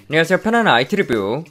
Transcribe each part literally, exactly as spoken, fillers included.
안녕하세요. 편안한 아이티 리뷰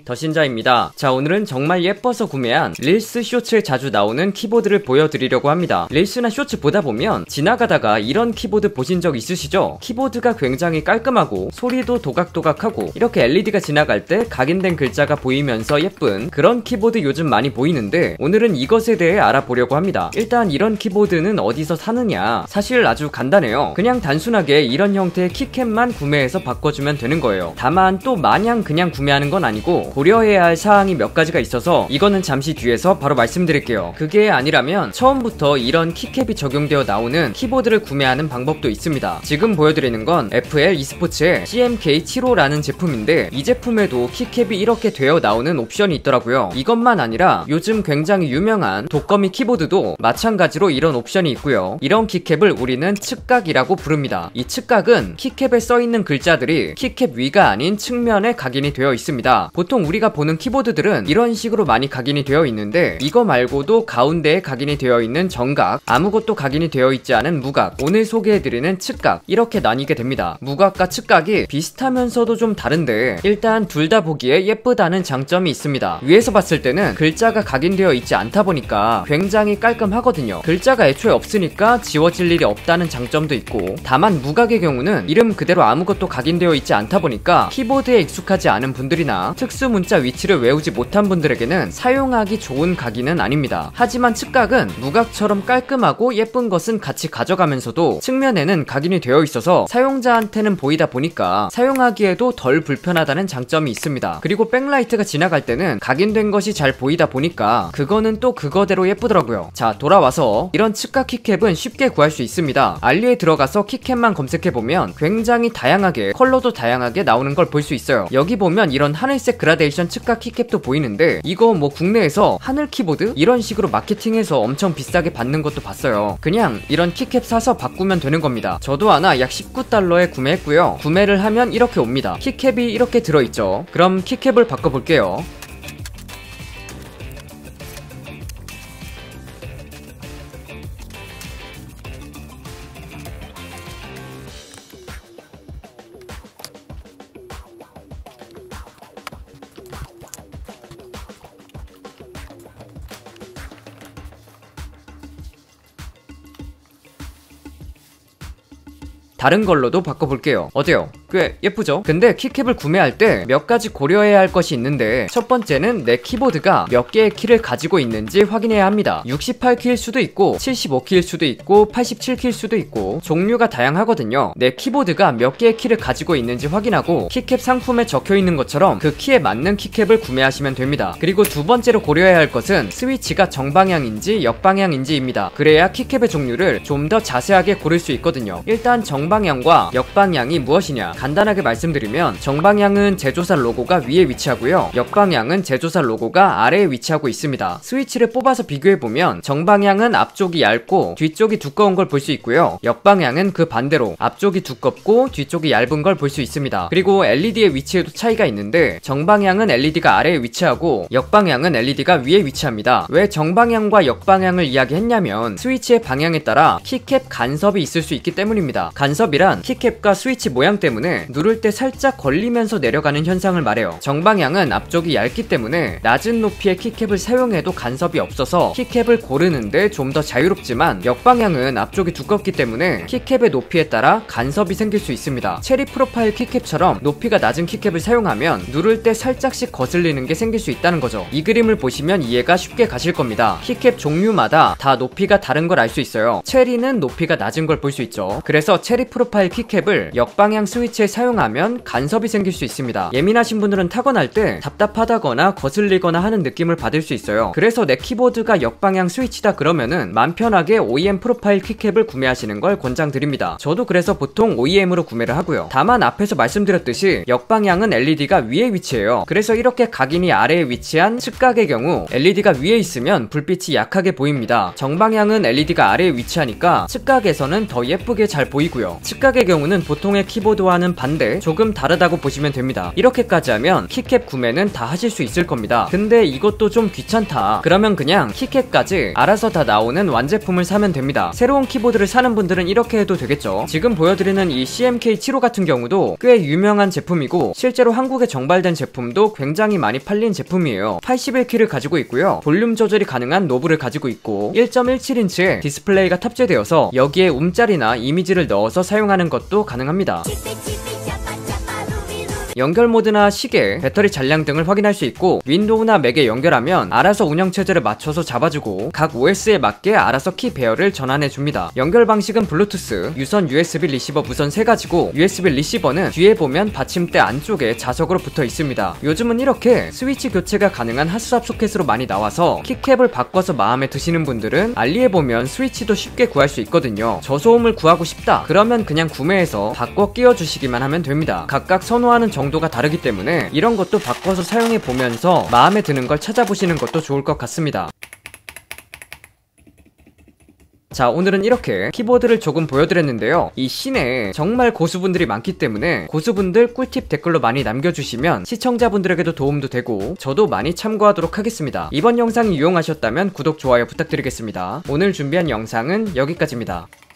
더신자입니다. 자, 오늘은 정말 예뻐서 구매한 릴스 쇼츠에 자주 나오는 키보드를 보여드리려고 합니다. 릴스나 쇼츠 보다 보면 지나가다가 이런 키보드 보신 적 있으시죠? 키보드가 굉장히 깔끔하고 소리도 도각도각하고 이렇게 엘이디가 지나갈 때 각인된 글자가 보이면서 예쁜 그런 키보드 요즘 많이 보이는데, 오늘은 이것에 대해 알아보려고 합니다. 일단 이런 키보드는 어디서 사느냐? 사실 아주 간단해요. 그냥 단순하게 이런 형태의 키캡만 구매해서 바꿔주면 되는 거예요. 다만 또 마냥 그냥 구매하는 건 아니고 고려해야 할 사항이 몇 가지가 있어서 이거는 잠시 뒤에서 바로 말씀드릴게요. 그게 아니라면 처음부터 이런 키캡이 적용되어 나오는 키보드를 구매하는 방법도 있습니다. 지금 보여드리는 건 에프엘 e스포츠의 씨엠케이 칠십오라는 제품인데, 이 제품에도 키캡이 이렇게 되어 나오는 옵션이 있더라고요. 이것만 아니라 요즘 굉장히 유명한 독거미 키보드도 마찬가지로 이런 옵션이 있고요. 이런 키캡을 우리는 측각이라고 부릅니다. 이 측각은 키캡에 써있는 글자들이 키캡 위가 아닌 측면에 각인이 되어 있습니다. 보통 우리가 보는 키보드들은 이런 식으로 많이 각인이 되어 있는데, 이거 말고도 가운데에 각인이 되어 있는 정각, 아무것도 각인이 되어 있지 않은 무각, 오늘 소개해드리는 측각, 이렇게 나뉘게 됩니다. 무각과 측각이 비슷하면서도 좀 다른데, 일단 둘 다 보기에 예쁘다는 장점이 있습니다. 위에서 봤을 때는 글자가 각인되어 있지 않다 보니까 굉장히 깔끔하거든요. 글자가 애초에 없으니까 지워질 일이 없다는 장점도 있고, 다만 무각의 경우는 이름 그대로 아무것도 각인되어 있지 않다 보니까 키보드에 익숙하지 않은 분들이나 특수 문자 위치를 외우지 못한 분들에게는 사용하기 좋은 각인은 아닙니다. 하지만 측각은 무각처럼 깔끔하고 예쁜 것은 같이 가져가면서도 측면에는 각인이 되어 있어서 사용자한테는 보이다 보니까 사용하기에도 덜 불편하다는 장점이 있습니다. 그리고 백라이트가 지나갈 때는 각인된 것이 잘 보이다 보니까 그거는 또 그거대로 예쁘더라고요. 자, 돌아와서 이런 측각 키캡은 쉽게 구할 수 있습니다. 알리에 들어가서 키캡만 검색해보면 굉장히 다양하게, 컬러도 다양하게 나오는 걸 볼 수 있어요. 여기 보면 이런 하늘색 그라데이션 측각 키캡도 보이는데, 이거 뭐 국내에서 하늘 키보드? 이런 식으로 마케팅해서 엄청 비싸게 받는 것도 봤어요. 그냥 이런 키캡 사서 바꾸면 되는 겁니다. 저도 하나 약 십구 달러에 구매했고요. 구매를 하면 이렇게 옵니다. 키캡이 이렇게 들어있죠. 그럼 키캡을 바꿔볼게요. 다른 걸로도 바꿔볼게요. 어때요? 꽤 예쁘죠? 근데 키캡을 구매할 때 몇 가지 고려해야 할 것이 있는데, 첫 번째는 내 키보드가 몇 개의 키를 가지고 있는지 확인해야 합니다. 육십팔 키일 수도 있고 칠십오 키일 수도 있고 팔십칠 키일 수도 있고 종류가 다양하거든요. 내 키보드가 몇 개의 키를 가지고 있는지 확인하고 키캡 상품에 적혀있는 것처럼 그 키에 맞는 키캡을 구매하시면 됩니다. 그리고 두 번째로 고려해야 할 것은 스위치가 정방향인지 역방향인지입니다. 그래야 키캡의 종류를 좀 더 자세하게 고를 수 있거든요. 일단 정방향과 역방향이 무엇이냐? 간단하게 말씀드리면, 정방향은 제조사 로고가 위에 위치하고요, 역방향은 제조사 로고가 아래에 위치하고 있습니다. 스위치를 뽑아서 비교해보면 정방향은 앞쪽이 얇고 뒤쪽이 두꺼운 걸 볼 수 있고요, 역방향은 그 반대로 앞쪽이 두껍고 뒤쪽이 얇은 걸 볼 수 있습니다. 그리고 엘이디의 위치에도 차이가 있는데, 정방향은 엘이디가 아래에 위치하고 역방향은 엘이디가 위에 위치합니다. 왜 정방향과 역방향을 이야기했냐면, 스위치의 방향에 따라 키캡 간섭이 있을 수 있기 때문입니다. 간섭이란 키캡과 스위치 모양 때문에 누를 때 살짝 걸리면서 내려가는 현상을 말해요. 정방향은 앞쪽이 얇기 때문에 낮은 높이의 키캡을 사용해도 간섭이 없어서 키캡을 고르는데 좀 더 자유롭지만, 역방향은 앞쪽이 두껍기 때문에 키캡의 높이에 따라 간섭이 생길 수 있습니다. 체리 프로파일 키캡처럼 높이가 낮은 키캡을 사용하면 누를 때 살짝씩 거슬리는 게 생길 수 있다는 거죠. 이 그림을 보시면 이해가 쉽게 가실 겁니다. 키캡 종류마다 다 높이가 다른 걸 알 수 있어요. 체리는 높이가 낮은 걸 볼 수 있죠. 그래서 체리 프로파일 키캡을 역방향 스위치에 사용하면 간섭이 생길 수 있습니다. 예민하신 분들은 타건할 때 답답하다거나 거슬리거나 하는 느낌을 받을 수 있어요. 그래서 내 키보드가 역방향 스위치다 그러면은 맘 편하게 오이엠 프로파일 키캡을 구매하시는 걸 권장드립니다. 저도 그래서 보통 오이엠으로 구매를 하고요. 다만 앞에서 말씀드렸듯이 역방향은 엘이디가 위에 위치해요. 그래서 이렇게 각인이 아래에 위치한 측각의 경우 엘이디가 위에 있으면 불빛이 약하게 보입니다. 정방향은 엘이디가 아래에 위치하니까 측각에서는 더 예쁘게 잘 보이고요. 측각의 경우는 보통의 키보드와는 원하는 반대 조금 다르다고 보시면 됩니다. 이렇게까지 하면 키캡 구매는 다 하실 수 있을 겁니다. 근데 이것도 좀 귀찮다 그러면 그냥 키캡까지 알아서 다 나오는 완제품을 사면 됩니다. 새로운 키보드를 사는 분들은 이렇게 해도 되겠죠. 지금 보여드리는 이 씨엠케이 칠십오 같은 경우도 꽤 유명한 제품이고 실제로 한국에 정발된 제품도 굉장히 많이 팔린 제품이에요. 팔십일 키를 가지고 있고요. 볼륨 조절이 가능한 노브를 가지고 있고 일 점 일칠 인치의 디스플레이가 탑재되어서 여기에 움짤이나 이미지를 넣어서 사용하는 것도 가능합니다. 연결 모드나 시계, 배터리 잔량 등을 확인할 수 있고 윈도우나 맥에 연결하면 알아서 운영체제를 맞춰서 잡아주고 각 오에스에 맞게 알아서 키 배열을 전환해줍니다. 연결 방식은 블루투스, 유선 유에스비 리시버 무선 세 가지고 유에스비 리시버는 뒤에 보면 받침대 안쪽에 자석으로 붙어 있습니다. 요즘은 이렇게 스위치 교체가 가능한 핫스왑 소켓으로 많이 나와서 키캡을 바꿔서 마음에 드시는 분들은 알리에 보면 스위치도 쉽게 구할 수 있거든요. 저소음을 구하고 싶다 그러면 그냥 구매해서 바꿔 끼워주시기만 하면 됩니다. 각각 선호하는 정 정도가 다르기 때문에 이런 것도 바꿔서 사용해 보면서 마음에 드는 걸 찾아보시는 것도 좋을 것 같습니다. 자, 오늘은 이렇게 키보드를 조금 보여드렸는데요. 이 씬에 정말 고수분들이 많기 때문에 고수분들 꿀팁 댓글로 많이 남겨주시면 시청자분들에게도 도움도 되고 저도 많이 참고하도록 하겠습니다. 이번 영상이 유용하셨다면 구독, 좋아요 부탁드리겠습니다. 오늘 준비한 영상은 여기까지입니다.